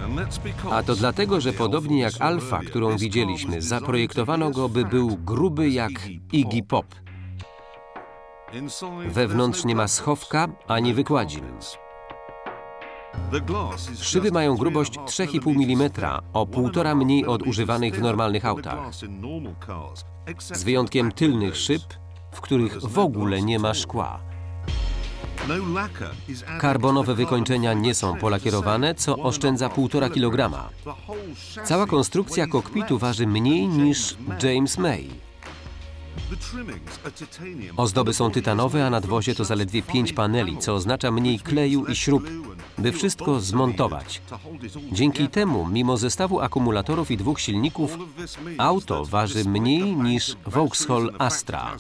A to dlatego, że podobnie jak Alfa, którą widzieliśmy, zaprojektowano go, by był gruby jak Iggy Pop. Wewnątrz nie ma schowka ani wykładzin. Szyby mają grubość 3,5 mm, o 1,5 mniej od używanych w normalnych autach. Z wyjątkiem tylnych szyb, w których w ogóle nie ma szkła. Karbonowe wykończenia nie są polakierowane, co oszczędza 1,5 kg. Cała konstrukcja kokpitu waży mniej niż James May. Ozdoby są tytanowe, a nadwozie to zaledwie 5 paneli, co oznacza mniej kleju i śrub, by wszystko zmontować. Dzięki temu, mimo zestawu akumulatorów i 2 silników, auto waży mniej niż Vauxhall Astra.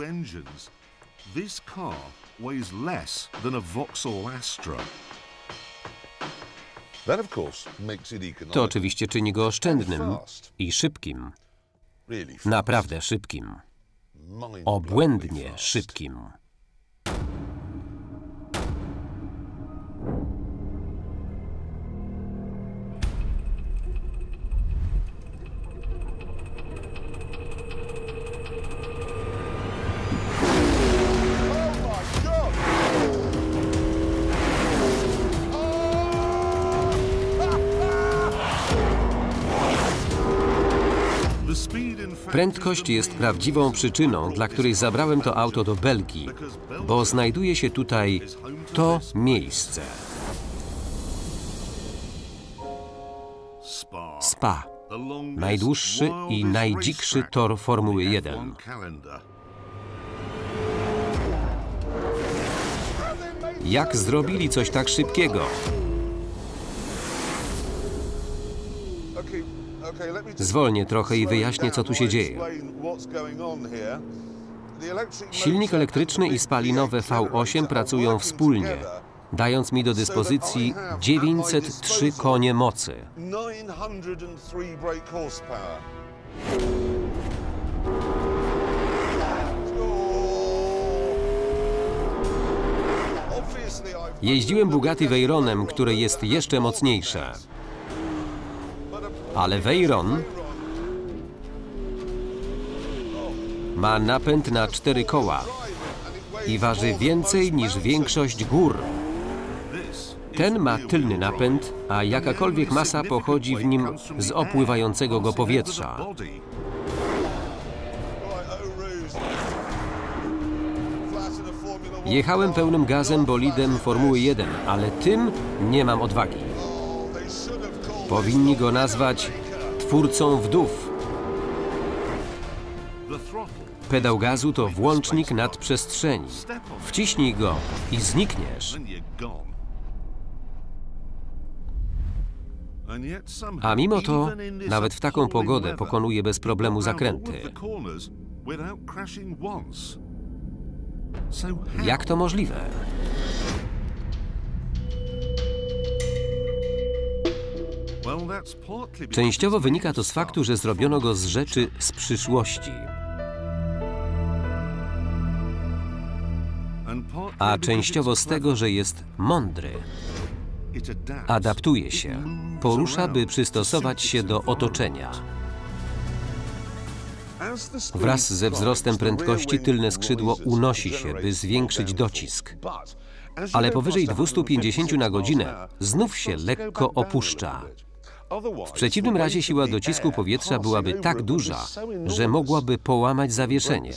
To oczywiście czyni go oszczędnym i szybkim. Naprawdę szybkim. Obłędnie szybkim. Prędkość jest prawdziwą przyczyną, dla której zabrałem to auto do Belgii, bo znajduje się tutaj to miejsce. Spa. Najdłuższy i najdzikszy tor Formuły 1. Jak zrobili coś tak szybkiego? Zwolnię trochę i wyjaśnię, co tu się dzieje. Silnik elektryczny i spalinowe V8 pracują wspólnie, dając mi do dyspozycji 903 konie mocy. Jeździłem Bugatti Veyronem, które jest jeszcze mocniejsze. Ale Veyron ma napęd na 4 koła i waży więcej niż większość gór. Ten ma tylny napęd, a jakakolwiek masa pochodzi w nim z opływającego go powietrza. Jechałem pełnym gazem bolidem Formuły 1, ale tym nie mam odwagi. Powinni go nazwać twórcą wdów. Pedał gazu to włącznik nadprzestrzeni. Wciśnij go i znikniesz. A mimo to, nawet w taką pogodę pokonuje bez problemu zakręty. Jak to możliwe? Częściowo wynika to z faktu, że zrobiono go z rzeczy z przyszłości. A częściowo z tego, że jest mądry. Adaptuje się, porusza, by przystosować się do otoczenia. Wraz ze wzrostem prędkości tylne skrzydło unosi się, by zwiększyć docisk. Ale powyżej 250 na godzinę znów się lekko opuszcza. W przeciwnym razie siła docisku powietrza byłaby tak duża, że mogłaby połamać zawieszenie.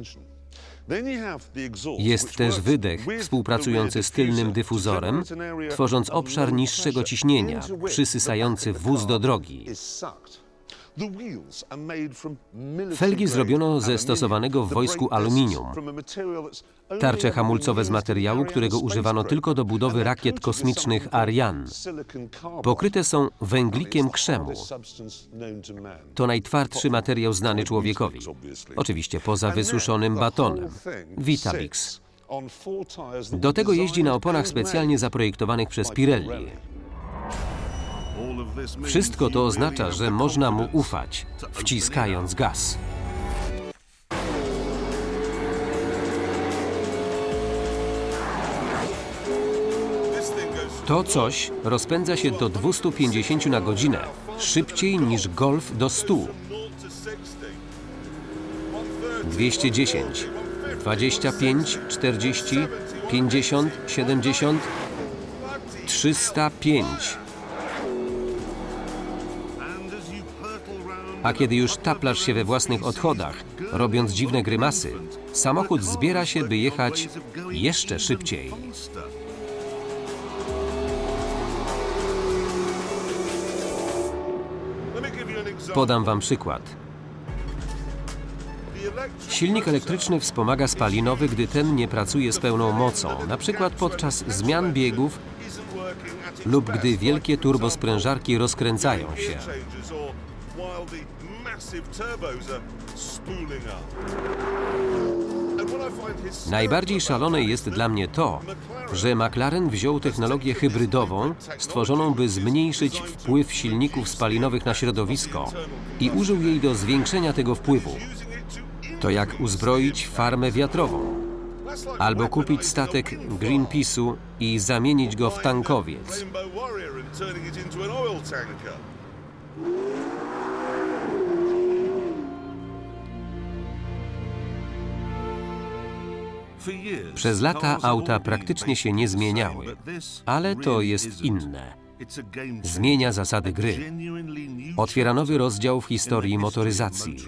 Jest też wydech współpracujący z tylnym dyfuzorem, tworząc obszar niższego ciśnienia, przysysający wóz do drogi. Felgi zrobiono ze stosowanego w wojsku aluminium. Tarcze hamulcowe z materiału, którego używano tylko do budowy rakiet kosmicznych Ariane. Pokryte są węglikiem krzemu. To najtwardszy materiał znany człowiekowi. Oczywiście poza wysuszonym batonem. Vitalix. Do tego jeździ na oponach specjalnie zaprojektowanych przez Pirelli. Wszystko to oznacza, że można mu ufać, wciskając gaz. To coś rozpędza się do 250 na godzinę, szybciej niż golf do 100. 210, 25, 40, 50, 70, 305. A kiedy już taplasz się we własnych odchodach, robiąc dziwne grymasy, samochód zbiera się, by jechać jeszcze szybciej. Podam wam przykład. Silnik elektryczny wspomaga spalinowy, gdy ten nie pracuje z pełną mocą, na przykład podczas zmian biegów lub gdy wielkie turbosprężarki rozkręcają się. Najbardziej szalone jest dla mnie to, że McLaren wziął technologię hybrydową, stworzoną by zmniejszyć wpływ silników spalinowych na środowisko i użył jej do zwiększenia tego wpływu. To jak uzbroić farmę wiatrową, albo kupić statek Greenpeace'u i zamienić go w tankowiec. Przez lata auta praktycznie się nie zmieniały, ale to jest inne. Zmienia zasady gry. Otwiera nowy rozdział w historii motoryzacji.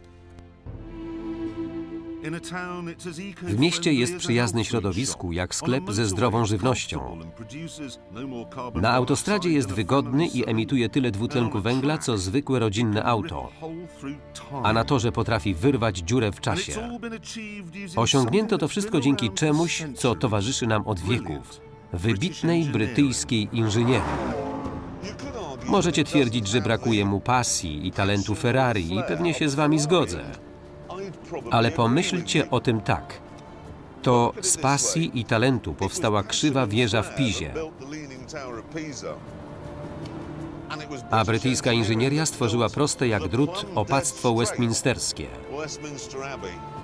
W mieście jest przyjazny środowisku, jak sklep ze zdrową żywnością. Na autostradzie jest wygodny i emituje tyle dwutlenku węgla, co zwykłe rodzinne auto. A na torze potrafi wyrwać dziurę w czasie. Osiągnięto to wszystko dzięki czemuś, co towarzyszy nam od wieków. Wybitnej brytyjskiej inżynierii. Możecie twierdzić, że brakuje mu pasji i talentu Ferrari i pewnie się z wami zgodzę. Ale pomyślcie o tym tak. To z pasji i talentu powstała krzywa wieża w Pizie. A brytyjska inżynieria stworzyła proste jak drut opactwo westminsterskie.